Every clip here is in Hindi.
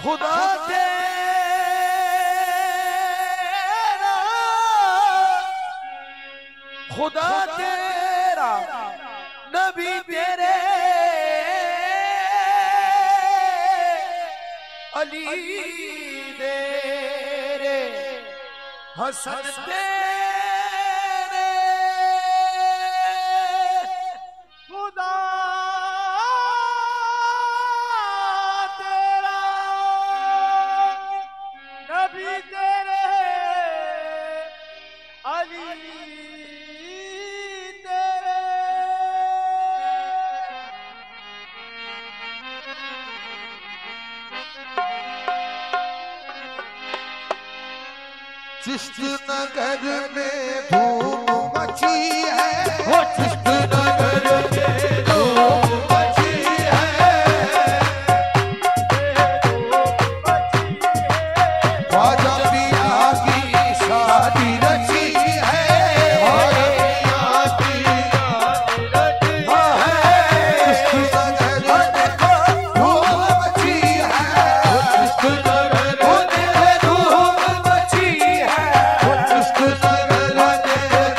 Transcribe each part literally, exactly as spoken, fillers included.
खुदा तेरा खुदा तेरा नबी तेरे अली तेरे हसन तेरे खुदा तेरा नबी तेरे अली तेरे। चिश्त नगर में धूम मची है, वो चिश्त नगर में धूम मची है, ख्वाजा पिया की शादी रची है, ख्वाजा पिया की शादी रची है। चिश्त नगर में धूम मची है, चिश्त नगर में धूम मची है, चिश्त नगर में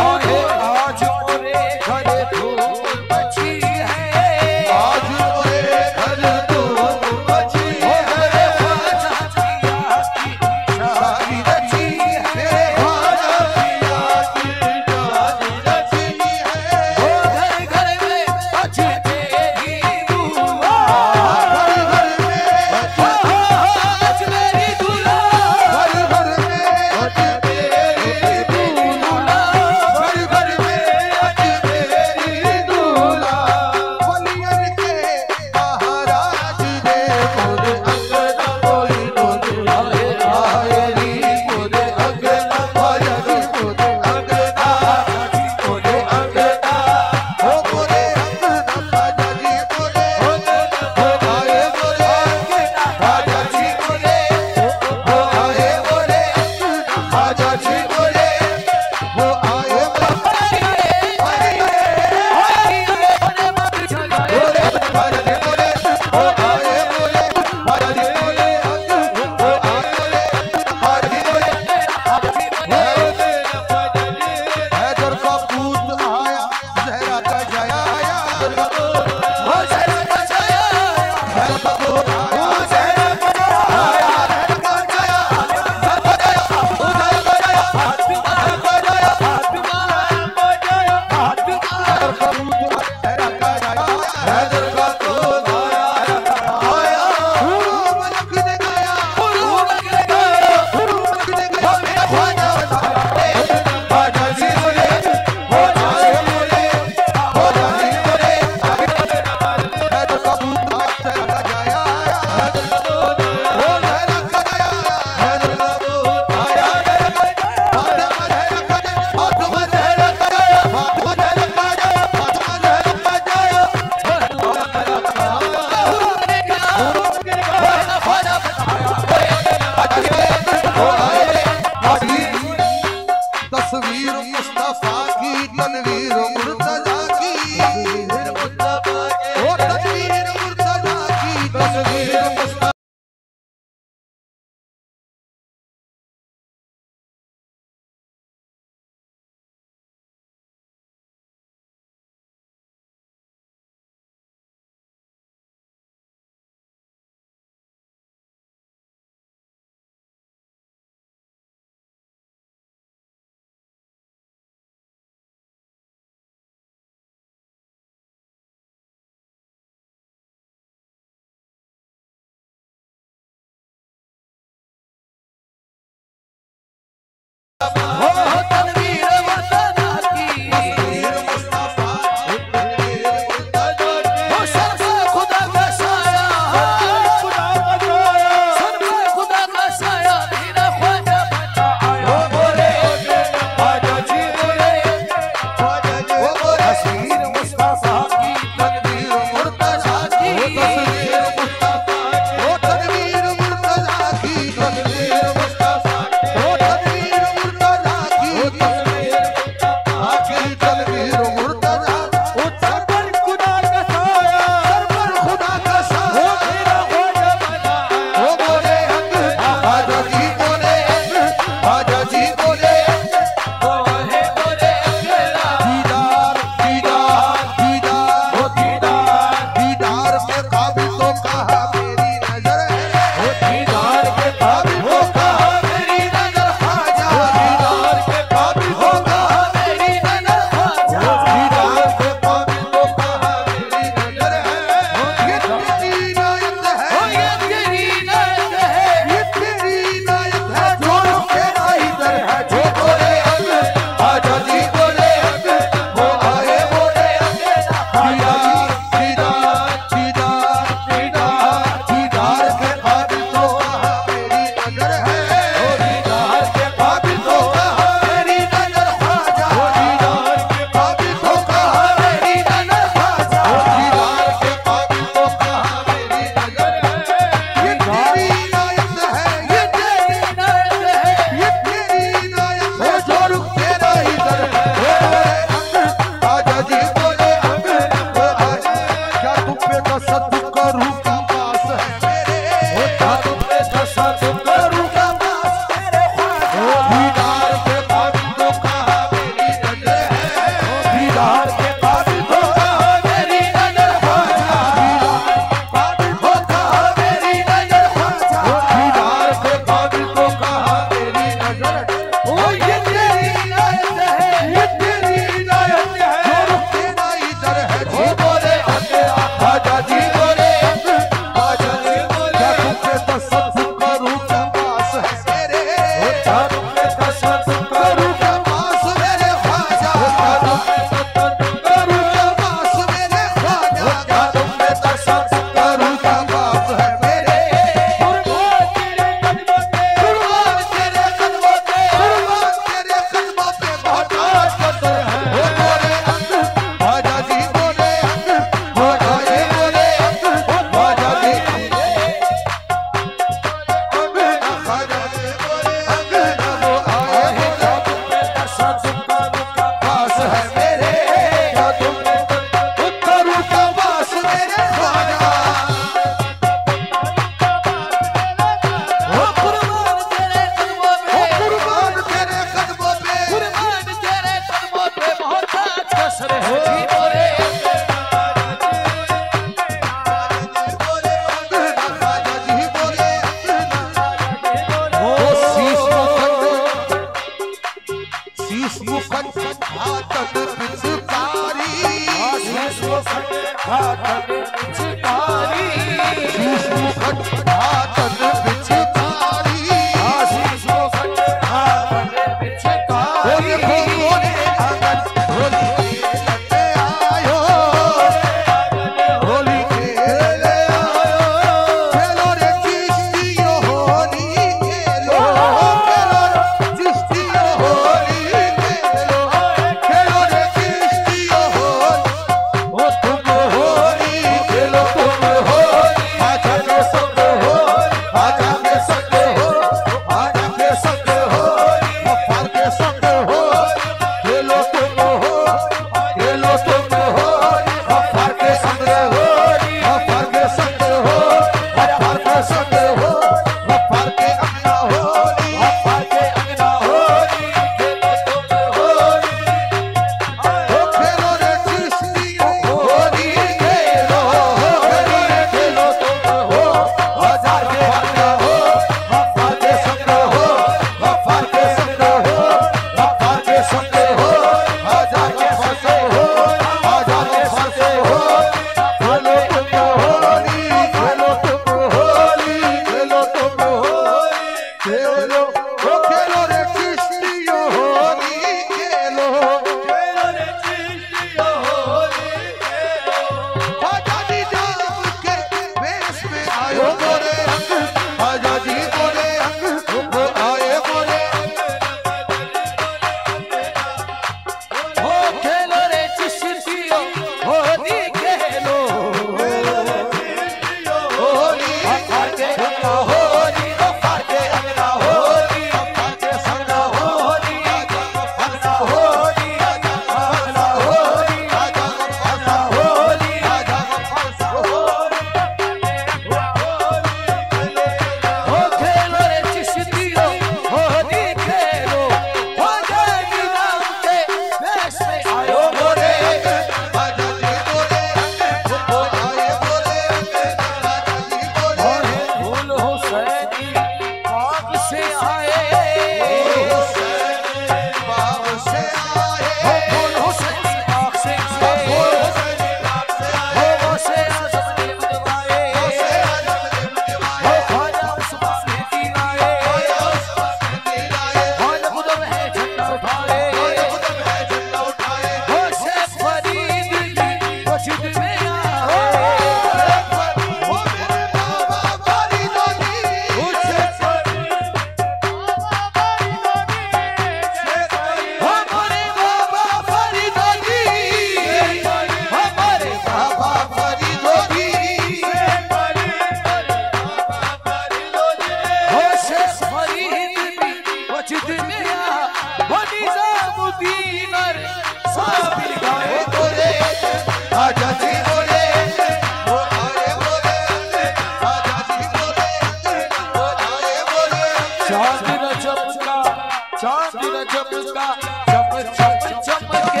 दिन वो निजामुद्दीन और साबिर गाए बोले आजा जी बोले वो आए बोले आजा जी बोले वो आए बोले चांद रजब का चांद रजब का चम चम चमके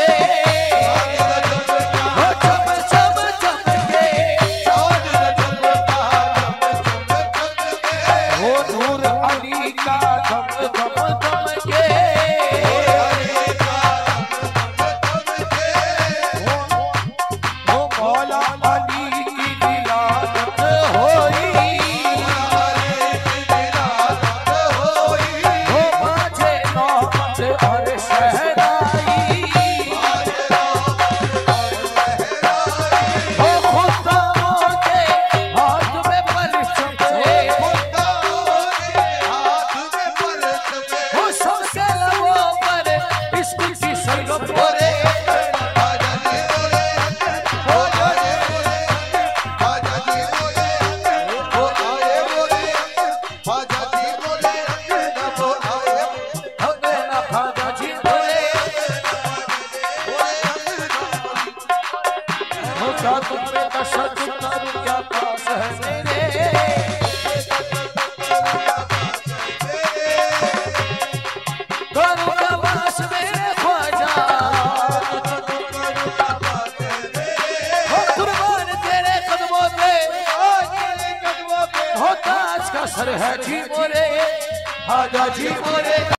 वो चम चम चमके वो नूर अली का धम धम धमके वो मौला अली की दिलादत होई वो माझे नौमत और शहनाई वो खुदाओं के हाथ में परचम है वो सबसे लबों पर इश्क की सरगम बोले हमें ना खादा जी बोले हो क्या तुम पे तशद्दुद करूं क्या पास है मेरे करूं क्या पास मेरे ख्वाजा हो कुर्बान तेरे कदमों पे हो ताज का सर है जी मोरे हाजा जी मोरे